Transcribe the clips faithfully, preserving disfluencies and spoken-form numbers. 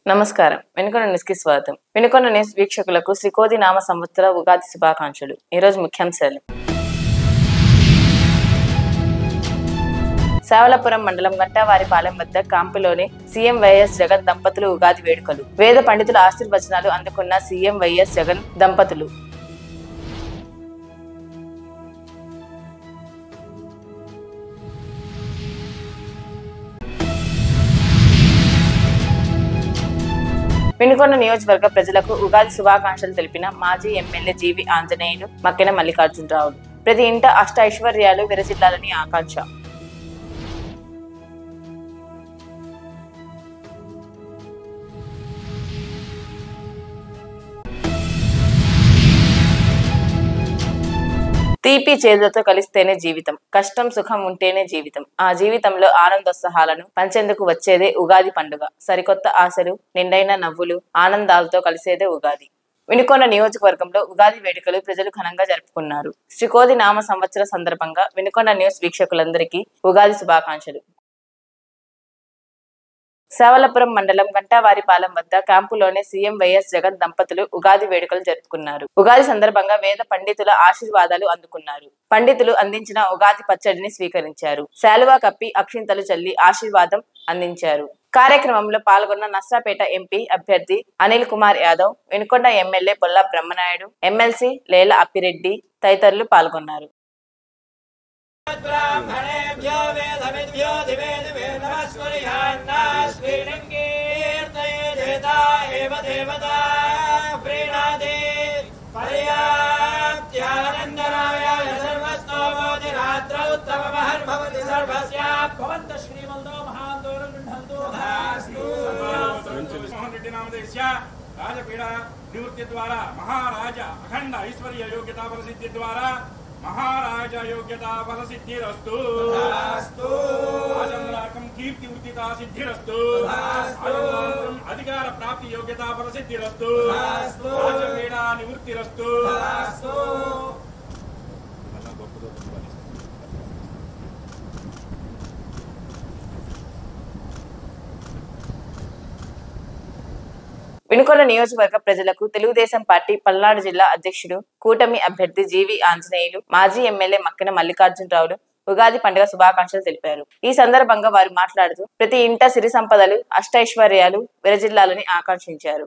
నమస్కారం. వెనుకొండ న్యూస్కి స్వాగతం. వెనుకొండ న్యూస్ వీక్షకులకు శ్రీకోది నామ సంవత్సర ఉగాది శుభాకాంక్షలు. ఈరోజు ముఖ్యాంశాలు. శావలపురం మండలం గంటావారిపాలెం వద్ద కాంపులోని సీఎం వైఎస్ జగన్ దంపతులు ఉగాది వేడుకలు. వేద పండితుల ఆశీర్వచనాలు అందుకున్న సీఎం వైఎస్ జగన్ దంపతులు. వెనుకొండ నియోజకవర్గ ప్రజలకు ఉగాది శుభాకాంక్షలు తెలిపిన మాజీ ఎమ్మెల్యే జీవి ఆంజనేయులు, మక్కెన మల్లికార్జునరావులు. ప్రతి ఇంట అష్ట ఐశ్వర్యాలు విరజిల్లాలని ఆకాంక్ష. తీపి చేదులతో కలిస్తేనే జీవితం, కష్టం సుఖం ఉంటేనే జీవితం. ఆ జీవితంలో ఆనందోత్సాహాలను పంచేందుకు వచ్చేదే ఉగాది పండుగ. సరికొత్త ఆశలు, నిండైన నవ్వులు, ఆనందాలతో కలిసేదే ఉగాది. వెనుకొండ నియోజకవర్గంలో ఉగాది వేడుకలు ప్రజలు ఘనంగా జరుపుకున్నారు. శ్రీకోది నామ సంవత్సర సందర్భంగా వెనుకొండ న్యూస్ వీక్షకులందరికీ ఉగాది శుభాకాంక్షలు. శావలపురం మండలం గంటావారిపాలెం వద్ద క్యాంపులోనే సీఎం వైఎస్ జగన్ దంపతులు ఉగాది వేడుకలు జరుపుకున్నారు. ఉగాది సందర్భంగా వేద పండితుల ఆశీర్వాదాలు అందుకున్నారు. పండితులు అందించిన ఉగాది పచ్చడిని స్వీకరించారు. శాలువా కప్పి అక్షింతలు చల్లి ఆశీర్వాదం అందించారు. కార్యక్రమంలో పాల్గొన్న నర్సాపేట ఎంపీ అభ్యర్థి అనిల్ కుమార్ యాదవ్, వెనుకొండ ఎమ్మెల్యే బొల్లా బ్రహ్మనాయుడు, ఎమ్మెల్సీ లేల అప్పిరెడ్డి తదితరులు పాల్గొన్నారు. రాజపీడ నివృత్తి ద్వారా మహారాజ అఖండ ఐశ్వర్య యోగ్యతా ప్రసిద్ధి ద్వారా మహారాజ యోగ్యతా ఫలసిద్ధిరస్తు. ఆచంద్రాకం కీర్తి వృత్తితా సిద్ధిరస్తు. అధికార ప్రాప్తి యోగ్యతా ఫలసిద్ధిరస్తు. రాజపీడ నివృత్తిరస్తు. వెనుకొండ నియోజకవర్గ ప్రజలకు తెలుగుదేశం పార్టీ పల్నాడు జిల్లా అధ్యక్షుడు, కూటమి అభ్యర్థి జీవి ఆంజనేయులు, మాజీ ఎమ్మెల్యే మక్కెన మల్లికార్జునరావులు ఉగాది పండుగ శుభాకాంక్షలు తెలిపారు. ఈ సందర్భంగా వారు మాట్లాడుతూ ప్రతి ఇంట సిరి సంపదలు, అష్టైశ్వర్యాలు విరజిల్లాలని ఆకాంక్షించారు.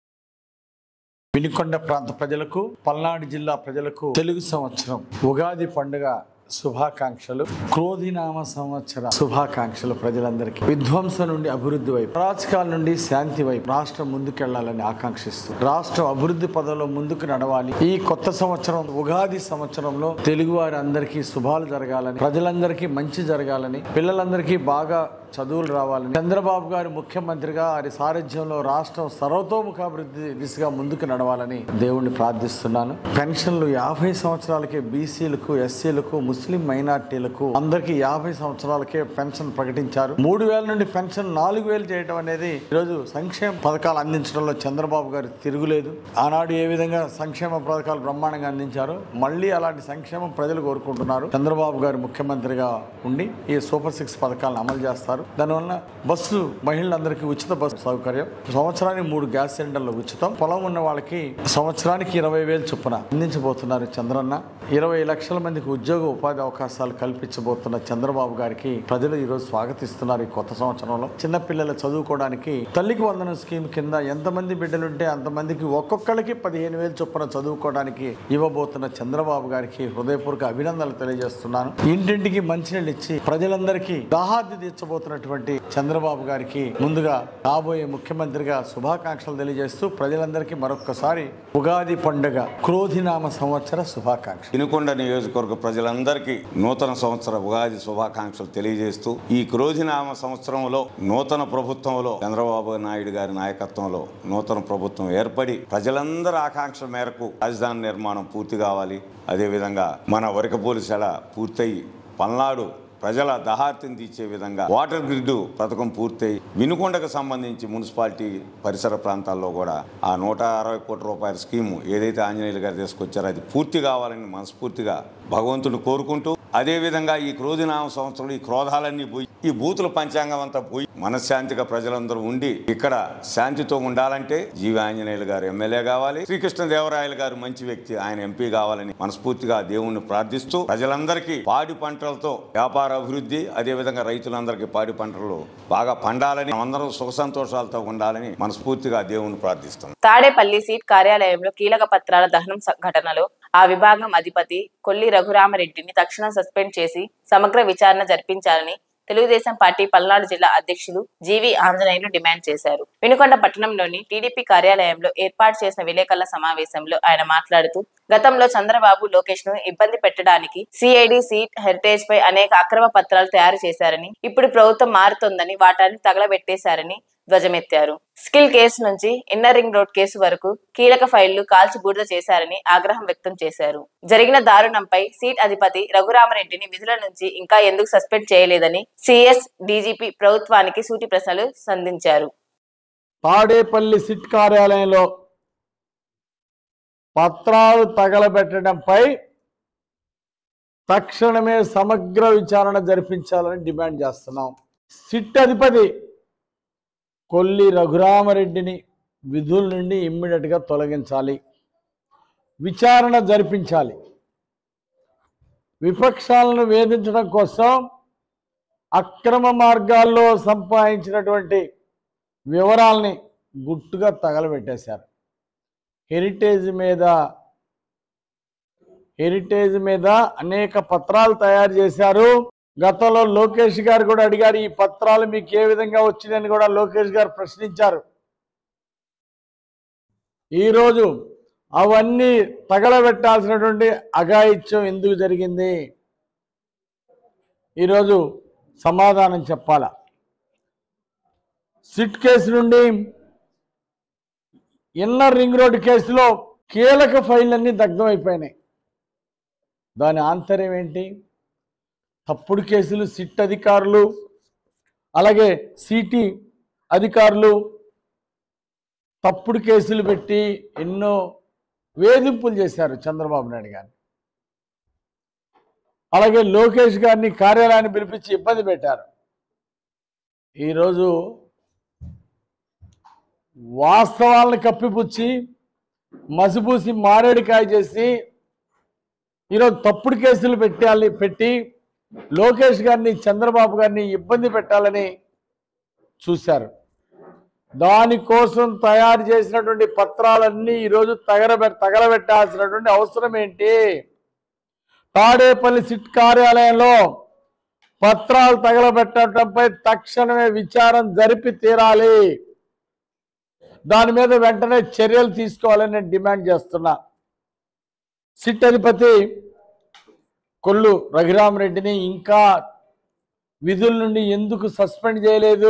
వెనుకొండ ప్రాంత ప్రజలకు, పల్నాడు జిల్లా ప్రజలకు తెలుగు సంవత్సరం ఉగాది పండుగ శుభాకాంక్షలు. క్రోధినామ సంవత్సర శుభాకాంక్షలు ప్రజలందరికీ. విధ్వంసం నుండి అభివృద్ధి వైపు, అరాచకాల నుండి శాంతి వైపు రాష్ట్రం ముందుకెళ్లాలని ఆకాంక్షిస్తూ రాష్ట్రం అభివృద్ధి పదంలో ముందుకు నడవాలి. ఈ కొత్త సంవత్సరం ఉగాది సంవత్సరంలో తెలుగు వారి అందరికీ శుభాలు జరగాలని, ప్రజలందరికీ మంచి జరగాలని, పిల్లలందరికీ బాగా చదువులు రావాలని, చంద్రబాబు గారు ముఖ్యమంత్రిగా వారి సారథ్యంలో రాష్ట్రం సర్వతోముఖాభివృద్ధి దిశగా ముందుకు నడవాలని దేవుణ్ణి ప్రార్థిస్తున్నాను. పెన్షన్లు యాభై సంవత్సరాలకే బీసీలకు, ఎస్సీలకు, ముస్లిం మైనార్టీలకు అందరికీ యాభై సంవత్సరాలకే పెన్షన్ ప్రకటించారు. మూడు వేల నుండి పెన్షన్ నాలుగు వేలు చేయడం అనేది ఈరోజు సంక్షేమ పథకాలు అందించడంలో చంద్రబాబు గారు తిరుగులేదు. ఆనాడు ఏ విధంగా సంక్షేమ పథకాలు బ్రహ్మాండంగా అందించారు, మళ్ళీ అలాంటి సంక్షేమం ప్రజలు కోరుకుంటున్నారు. చంద్రబాబు గారు ముఖ్యమంత్రిగా ఉండి ఈ సూపర్ సిక్స్ పథకాలను అమలు చేస్తారు. దానివల్ల బస్సు మహిళలందరికీ ఉచిత బస్సు సౌకర్యం, సంవత్సరానికి మూడు గ్యాస్ సిలిండర్లు ఉచితం, పొలం ఉన్న వాళ్ళకి సంవత్సరానికి ఇరవై వేలు చొప్పున అందించబోతున్నారు చంద్రన్న. ఇరవై లక్షల మందికి ఉద్యోగ ఉపాధి అవకాశాలు కల్పించబోతున్న చంద్రబాబు గారికి ప్రజలు ఈ రోజు స్వాగతిస్తున్నారు. ఈ కొత్త సంవత్సరంలో చిన్నపిల్లలు చదువుకోవడానికి తల్లికి వందనం స్కీమ్ కింద ఎంతమంది బిడ్డలుంటే అంతమందికి ఒక్కొక్కరికి పదిహేను వేలు చొప్పున చదువుకోవడానికి ఇవ్వబోతున్న చంద్రబాబు గారికి హృదయపూర్వక అభినందనలు తెలియజేస్తున్నాను. ఇంటింటికి మంచినీళ్ళు ఇచ్చి ప్రజలందరికీ దాహాద్ది తీర్చబోతున్న చంద్రబాబు గారికి ముందుగా కాబోయే ముఖ్యమంత్రిగా శుభాకాంక్షలు తెలియజేస్తూ ప్రజలందరికీ మరొక్కసారి ఉగాది పండుగ క్రోధినామ సంవత్సర శుభాకాంక్షలు. వెనుకొండ నియోజకవర్గ ప్రజలందరికీ నూతన సంవత్సర ఉగాది శుభాకాంక్షలు తెలియజేస్తూ ఈ క్రోధినామ సంవత్సరంలో నూతన ప్రభుత్వంలో చంద్రబాబు నాయుడు గారి నాయకత్వంలో నూతన ప్రభుత్వం ఏర్పడి ప్రజలందరి ఆకాంక్షల మేరకు రాజధాని నిర్మాణం పూర్తి కావాలి. అదేవిధంగా మన వరకపోలిసెల పూర్తయి పల్నాడు ప్రజల దహార్తిని తీర్చే విధంగా వాటర్ గ్రిడ్ పథకం పూర్తయి వినుకొండకు సంబంధించి మున్సిపాలిటీ పరిసర ప్రాంతాల్లో కూడా ఆ నూట అరవై కోట్ల రూపాయల స్కీము ఏదైతే ఆంజనేయులు గారు తీసుకొచ్చారో అది పూర్తి కావాలని మనస్ఫూర్తిగా భగవంతుని కోరుకుంటూ అదేవిధంగా ఈ క్రోధినామ సంవత్సరం ఈ క్రోధాలన్నీ పోయి ఈ బూతుల పంచాంగం అంతా పోయి మనశ్శాంతిగా ప్రజలందరూ ఉండి ఇక్కడ శాంతితో ఉండాలంటే జీవి ఆంజనేయులు గారు ఎమ్మెల్యే కావాలి, శ్రీకృష్ణదేవరాయలు గారు మంచి వ్యక్తి, ఆయన ఎంపీ కావాలని మనస్ఫూర్తిగా దేవుణ్ణి ప్రార్థిస్తూ ప్రజలందరికీ పాడి పంటలతో వ్యాపార అభివృద్ధి, అదేవిధంగా రైతులందరికీ పాడి పంటలు బాగా పండాలని, అందరూ సుఖ సంతోషాలతో ఉండాలని మనస్ఫూర్తిగా దేవుణ్ణి ప్రార్థిస్తాం. తాడేపల్లి సీట్ కార్యాలయంలో కీలక పత్రాల దహనం ఘటనలో ఆ విభాగం అధిపతి కొల్లి రఘురామరెడ్డిని తక్షణం సస్పెండ్ చేసి సమగ్ర విచారణ జరిపించాలని తెలుగుదేశం పార్టీ పల్నాడు జిల్లా అధ్యక్షులు జీవి ఆంజనేయులు డిమాండ్ చేశారు. వినుకొండ పట్టణంలోని టీడీపీ కార్యాలయంలో ఏర్పాటు చేసిన విలేకరుల సమావేశంలో ఆయన మాట్లాడుతూ గతంలో చంద్రబాబు లోకేష్ ను ఇబ్బంది పెట్టడానికి సిఐడి సీట్ హెరిటేజ్ పై అనేక అక్రమ పత్రాలు తయారు చేశారని, ఇప్పుడు ప్రభుత్వం మారుతోందని వాటాన్ని తగలబెట్టేశారని ధ్వజమెత్తారు. స్కిల్ కేసు నుంచి ఇన్నర్ రింగ్ రోడ్ కేసు వరకు కీలక ఫైళ్లు కాల్చి బూడిద చేశారని ఆగ్రహం వ్యక్తం చేశారు. జరిగిన దారుణంపై సీట్ అధిపతి రఘురామరెడ్డిని విధుల నుంచి ఇంకా ఎందుకు సస్పెండ్ చేయలేదని సిఎస్ డీజీపీ ప్రభుత్వానికి సూటి ప్రశ్నలు సంధించారు. తాడేపల్లి సిట్ కార్యాలయంలో పత్రాలు తగలబెట్టడంపై తక్షణమే సమగ్ర విచారణ జరిపించాలని డిమాండ్ చేస్తున్నాం. సిట్ అధిపతి కొల్లి రఘురామరెడ్డిని విధుల నుండి ఇమ్మీడియట్గా తొలగించాలి, విచారణ జరిపించాలి. విపక్షాలను వేధించడం కోసం అక్రమ మార్గాల్లో సంపాదించినటువంటి వివరాల్ని గుట్టుగా తగలబెట్టేశారు. హెరిటేజ్ మీద హెరిటేజ్ మీద అనేక పత్రాలు తయారు చేశారు. గతంలో లోకేష్ గారు కూడా అడిగారు, ఈ పత్రాలు మీకు ఏ విధంగా వచ్చినాయని కూడా లోకేష్ గారు ప్రశ్నించారు. ఈరోజు అవన్నీ తగలబెట్టాల్సినటువంటి అఘాయిత్యం ఎందుకు జరిగింది? ఈరోజు సమాధానం చెప్పాలా. సిట్ కేసు నుండి ఇన్నర్ రింగ్ రోడ్ కేసులో కీలక ఫైళ్ళన్నీ దగ్ధం అయిపోయినాయి. దాని ఆంతర్యం ఏంటి? తప్పుడు కేసులు సిట్ అధికారులు అలాగే సిటీ అధికారులు తప్పుడు కేసులు పెట్టి ఎన్నో వేధింపులు చేశారు చంద్రబాబు నాయుడు గారిని. అలాగే లోకేష్ గారిని కార్యాలయాన్ని పిలిపించి ఇబ్బంది పెట్టారు. ఈరోజు వాస్తవాలను కప్పిపుచ్చి మసిపూసి మారేడుకాయ చేసి ఈరోజు తప్పుడు కేసులు పెట్టాలి పెట్టి లోకేష్ గారిని చంద్రబాబు గారిని ఇబ్బంది పెట్టాలని చూశారు. దానికోసం తయారు చేసినటువంటి పత్రాలన్నీ ఈరోజు తగలబె తగలబెట్టాల్సినటువంటి అవసరం ఏంటి? తాడేపల్లి సిట్ కార్యాలయంలో పత్రాలు తగలబెట్టడంపై తక్షణమే విచారణ జరిపి తీరాలి. దాని మీద వెంటనే చర్యలు తీసుకోవాలని నేను డిమాండ్ చేస్తున్నా. సిట్ అధిపతి కొల్లు రఘురామరెడ్డిని ఇంకా విధుల నుండి ఎందుకు సస్పెండ్ చేయలేదు?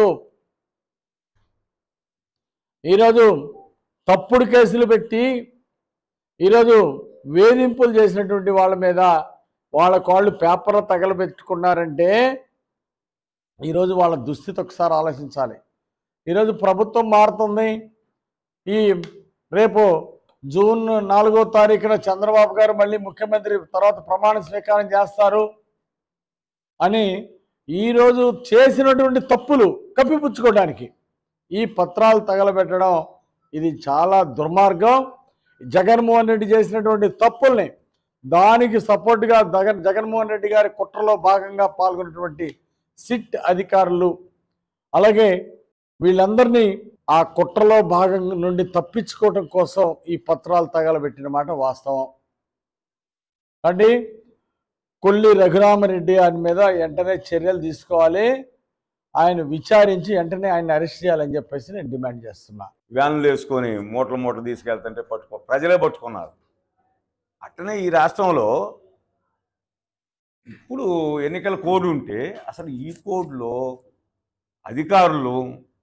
ఈరోజు తప్పుడు కేసులు పెట్టి ఈరోజు వేధింపులు చేసినటువంటి వాళ్ళ మీద వాళ్ళ కాళ్ళు పేపర్లు తగలబెట్టుకున్నారంటే ఈరోజు వాళ్ళ దుస్థితి ఒకసారి ఆలోచించాలి. ఈరోజు ప్రభుత్వం మారుతుంది. ఈ రేపు జూన్ నాలుగో తారీఖున చంద్రబాబు గారు మళ్ళీ ముఖ్యమంత్రి తర్వాత ప్రమాణ స్వీకారం చేస్తారు అని ఈరోజు చేసినటువంటి తప్పులు కప్పిపుచ్చుకోవడానికి ఈ పత్రాలు తగలబెట్టడం ఇది చాలా దుర్మార్గం. జగన్మోహన్ రెడ్డి చేసినటువంటి తప్పుల్ని దానికి సపోర్ట్గా జగన్ జగన్మోహన్ రెడ్డి గారి కుట్రలో భాగంగా పాల్గొన్నటువంటి సిట్ అధికారులు అలాగే వీళ్ళందరినీ ఆ కుట్రలో భాగం నుండి తప్పించుకోవడం కోసం ఈ పత్రాలు తగలబెట్టిన మాట వాస్తవం. అంటే కొల్లి రఘురామరెడ్డి ఆయన మీద వెంటనే చర్యలు తీసుకోవాలి, ఆయన విచారించి వెంటనే ఆయన అరెస్ట్ చేయాలని చెప్పేసి నేను డిమాండ్ చేస్తున్నా. వ్యాన్లు వేసుకొని మూటలు మూటలు తీసుకెళ్తుంటే పట్టుకో ప్రజలే పట్టుకున్నారు. అట్టనే ఈ రాష్ట్రంలో ఇప్పుడు ఎన్నికల కోడ్ ఉంటే అసలు ఈ కోడ్లో అధికారులు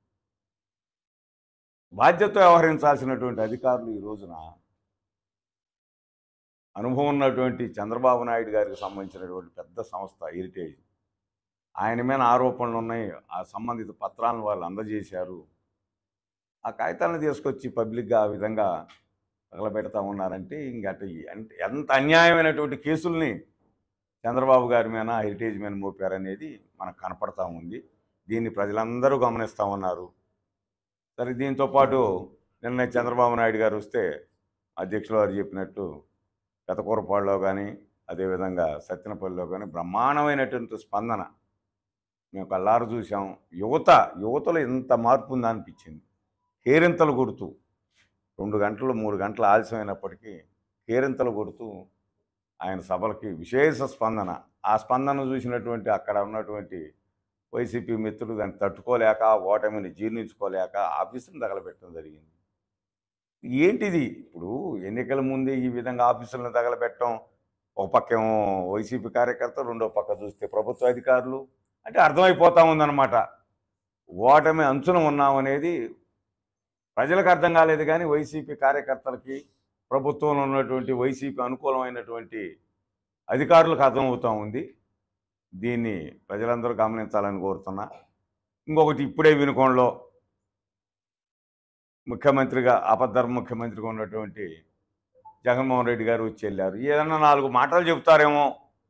బాధ్యత వ్యవహరించాల్సినటువంటి అధికారులు ఈ రోజున అనుభవం ఉన్నటువంటి చంద్రబాబు నాయుడు గారికి సంబంధించినటువంటి పెద్ద సంస్థ హెరిటేజ్, ఆయన మీద ఆరోపణలు ఉన్నాయి. ఆ సంబంధిత పత్రాలను వాళ్ళు అందజేశారు. ఆ కాగితాలను తీసుకొచ్చి పబ్లిక్గా ఆ విధంగా తగలబెడతా ఉన్నారంటే ఇంకట ఎంత అన్యాయమైనటువంటి కేసుల్ని చంద్రబాబు గారి మీద హెరిటేజ్ మీద మోపారనేది మనకు కనపడతా ఉంది. దీన్ని ప్రజలందరూ గమనిస్తూ ఉన్నారు. సరే, దీంతోపాటు నిన్న చంద్రబాబు నాయుడు గారు వస్తే అధ్యక్షులు వారు చెప్పినట్టు గతకూరపాడులో కానీ అదేవిధంగా సత్తెనపల్లిలో కానీ బ్రహ్మాండమైనటువంటి స్పందన మేము కళ్ళారు చూసాం. యువత యువతలో ఎంత మార్పు ఉందా అనిపించింది. కేరింతలు కొడుతూ రెండు గంటలు మూడు గంటలు ఆలస్యమైనప్పటికీ కేరింతలు కొడుతూ ఆయన సభలకి విశేష స్పందన. ఆ స్పందన చూసినటువంటి అక్కడ ఉన్నటువంటి వైసీపీ మిత్రులు దాన్ని తట్టుకోలేక, ఓటమిని జీర్ణించుకోలేక ఆఫీసును తగలబెట్టడం జరిగింది. ఏంటిది? ఇప్పుడు ఎన్నికల ముందే ఈ విధంగా ఆఫీసులను తగలబెట్టడం, ఒక పక్కేమో వైసీపీ కార్యకర్తలు, రెండో పక్క చూస్తే ప్రభుత్వ అధికారులు, అంటే అర్థమైపోతూ ఉందన్నమాట. ఓటమి అంచున ఉన్నామనేది ప్రజలకు అర్థం కాలేదు, కానీ వైసీపీ కార్యకర్తలకి, ప్రభుత్వంలో ఉన్నటువంటి వైసీపీ అనుకూలమైనటువంటి అధికారులకు అర్థమవుతూ ఉంది. దీన్ని ప్రజలందరూ గమనించాలని కోరుతున్నా. ఇంకొకటి, ఇప్పుడే వినుకొండలో ముఖ్యమంత్రిగా అపద్ధర్మ ముఖ్యమంత్రిగా ఉన్నటువంటి జగన్మోహన్ రెడ్డి గారు వచ్చి వెళ్ళారు. ఏదన్నా నాలుగు మాటలు చెప్తారేమో,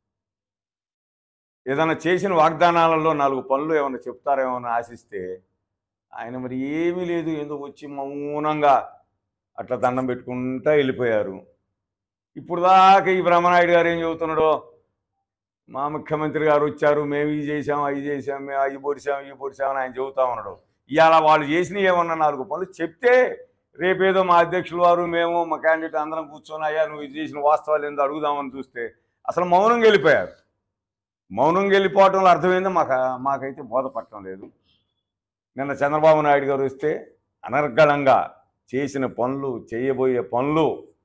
ఏదైనా చేసిన వాగ్దానాలలో నాలుగు పనులు ఏమైనా చెప్తారేమో అని ఆశిస్తే ఆయన మరి ఏమీ లేదు, ఎందుకు వచ్చి మౌనంగా అట్లా దండం పెట్టుకుంటూ వెళ్ళిపోయారు. ఇప్పుడు దాకా ఈ బ్రహ్మనాయుడు గారు ఏం చెబుతున్నాడో, మా ముఖ్యమంత్రి గారు వచ్చారు, మేము ఇది చేసాం అవి చేసాం, మేము అవి పొడిసాం ఇవి పొడిసామని ఆయన చెబుతా ఉన్నాడు. ఇవాళ వాళ్ళు చేసినవి ఏమన్నా నాలుగు పనులు చెప్తే రేపేదో మా అధ్యక్షులు వారు మేము మా క్యాండిడేట్ అందరం కూర్చొని అయ్యా నువ్వు ఇది చేసిన వాస్తవాలు ఏందో అడుగుదామని చూస్తే అసలు మౌనంగా వెళ్ళిపోయారు. మౌనంగా వెళ్ళిపోవటంలో అర్థమైందో మాకు మాకైతే బోధపడటం లేదు. నిన్న చంద్రబాబు నాయుడు గారు వస్తే అనర్గళంగా చేసిన పనులు, చేయబోయే పనులు,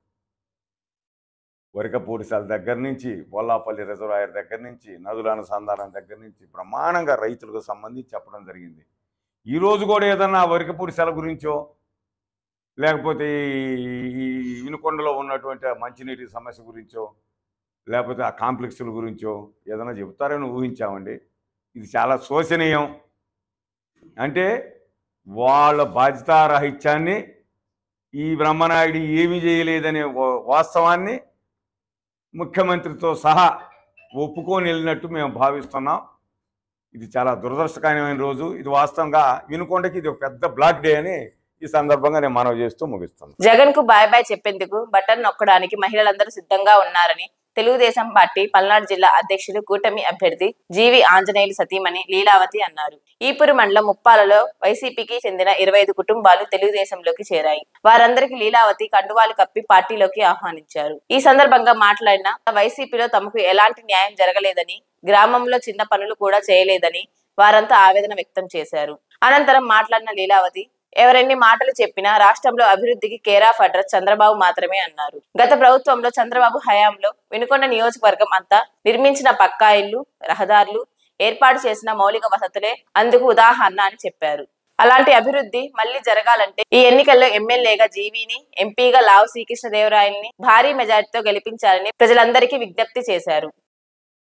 వరికపూడిసాల దగ్గర నుంచి బొల్లాపల్లి రిజర్వాయర్ దగ్గర నుంచి నదుల అనుసంధానం దగ్గర నుంచి బ్రహ్మాండంగా రైతులకు సంబంధించి చెప్పడం జరిగింది. ఈరోజు కూడా ఏదన్నా వరికపూడిసాల గురించో లేకపోతే ఈ వినుకొండలో ఉన్నటువంటి మంచినీటి సమస్య గురించో లేకపోతే ఆ కాంప్లెక్స్ల గురించో ఏదైనా చెబుతారని ఊహించామండి. ఇది చాలా శోచనీయం. అంటే వాళ్ళ బాధ్యతారాహిత్యాన్ని, ఈ బ్రహ్మనాయుడు ఏమీ చేయలేదనే వాస్తవాన్ని ముఖ్యమంత్రితో సహా ఒప్పుకొని వెళ్ళినట్టు మేము భావిస్తున్నాం. ఇది చాలా దురదృష్టకరమైన రోజు. ఇది వాస్తవంగా వినుకొండకి ఇది ఒక పెద్ద బ్లాక్ డే అని ఈ సందర్భంగా నేను మనవి చేస్తూ ముగిస్తున్నాను. జగన్ కు బాయ్ బాయ్ చెప్పేందుకు బటన్ నొక్కడానికి మహిళలందరూ సిద్ధంగా ఉన్నారని తెలుగుదేశం పార్టీ పల్నాడు జిల్లా అధ్యక్షులు కూటమి అభ్యర్థి జీవి ఆంజనేయులు సతీమణి లీలావతి అన్నారు. ఈపురు మండలం ముప్పాలలో వైసీపీకి చెందిన ఇరవై ఐదు కుటుంబాలు తెలుగుదేశంలోకి చేరాయి. వారందరికీ లీలావతి కండువాలు కప్పి పార్టీలోకి ఆహ్వానించారు. ఈ సందర్భంగా మాట్లాడిన వైసీపీలో తమకు ఎలాంటి న్యాయం జరగలేదని, గ్రామంలో చిన్న పనులు కూడా చేయలేదని వారంతా ఆవేదన వ్యక్తం చేశారు. అనంతరం మాట్లాడిన లీలావతి, ఎవరెన్ని మాటలు చెప్పినా రాష్ట్రంలో అభివృద్ధికి కేర్ ఆఫ్ అడ్రస్ చంద్రబాబు మాత్రమే అన్నారు. గత ప్రభుత్వంలో చంద్రబాబు హయాంలో వినుకొండ నియోజకవర్గం అంతా నిర్మించిన పక్కా ఇళ్లు, రహదారులు, ఏర్పాటు చేసిన మౌలిక వసతులే అందుకు ఉదాహరణ అని చెప్పారు. అలాంటి అభివృద్ధి మళ్లీ జరగాలంటే ఈ ఎన్నికల్లో ఎమ్మెల్యేగా జీవీని, ఎంపీగా లావు శ్రీకృష్ణదేవరాయల్ని భారీ మెజార్టీతో గెలిపించాలని ప్రజలందరికీ విజ్ఞప్తి చేశారు.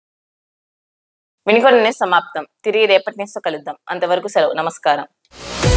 వినుకొండ న్యూస్ సమాప్తం. తిరిగి రేపటి న్యూస్ తో కలుద్దాం. అంతవరకు సెలవు. నమస్కారం.